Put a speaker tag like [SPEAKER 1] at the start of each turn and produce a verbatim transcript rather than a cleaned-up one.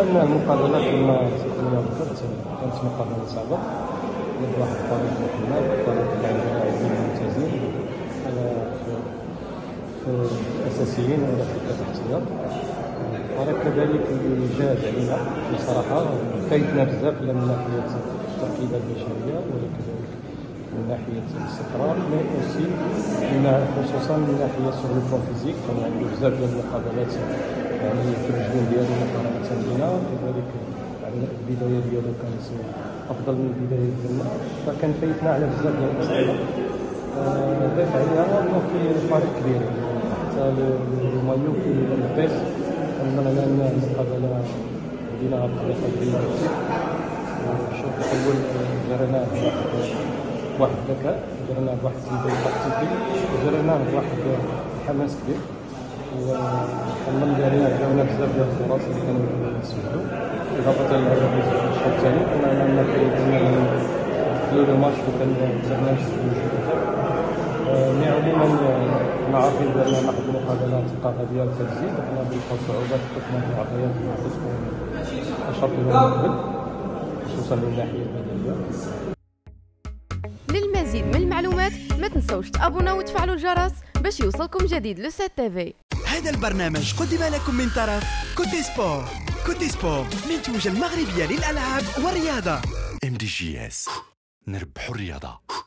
[SPEAKER 1] ان المقابله كما كما ذكرت كانت مقابله صعبه واحد الفريق محمد فريق اللي عنده لاعبين ممتازين في الاساسيين ولا في الاحتياط. فريق كذلك اللي جاد علينا بصراحه فايتنا بزاف لا من ناحيه التركيبه البشريه ولا كذلك من ناحيه الاستقرار مي اوسي خصوصا من ناحيه سور لو بلون فيزيك كان عنده بزاف ديال المقابلات يعني في الرجلين ديالو مقارنه بنا كذلك البدايه ديالو كانت افضل من البدايه ديالنا فكان فايتنا على بزاف ديال الاسئله. ضيف عليها انه كاين فريق كبير حتى المايو كيلبس كنظن ان المقابله بديناها بطريقه جيده. الشوط الاول جريناه بواحد الذكاء جريناه بواحد التنظيم تكتيكي جريناه بواحد الحماس كبير وكنظن بان جاونا بزاف ديال الفرص اللي كانوا يسجلوا اضافه الى الشوط الثاني كنا عندنا كيديرنا ديال الماتش وكان زعما نشوفوا مي عموما كنا عارفين بان واحد المقابله تلقاها ديال تزيد حنا كنلقاو صعوبات في تقنيه المعطيات اللي تكون اشرف من قبل خصوصا من الناحيه البدنيه.
[SPEAKER 2] للمزيد من المعلومات ما تنسوش تابوناو وتفعلوا الجرس باش يوصلكم جديد لو سات تيفي.
[SPEAKER 3] هذا البرنامج قدم لكم من طرف كوتي سبور. كوتي سبور منتوجة المغربية للألعاب والرياضة.
[SPEAKER 4] ام دي جي اس نربحوا الرياضة.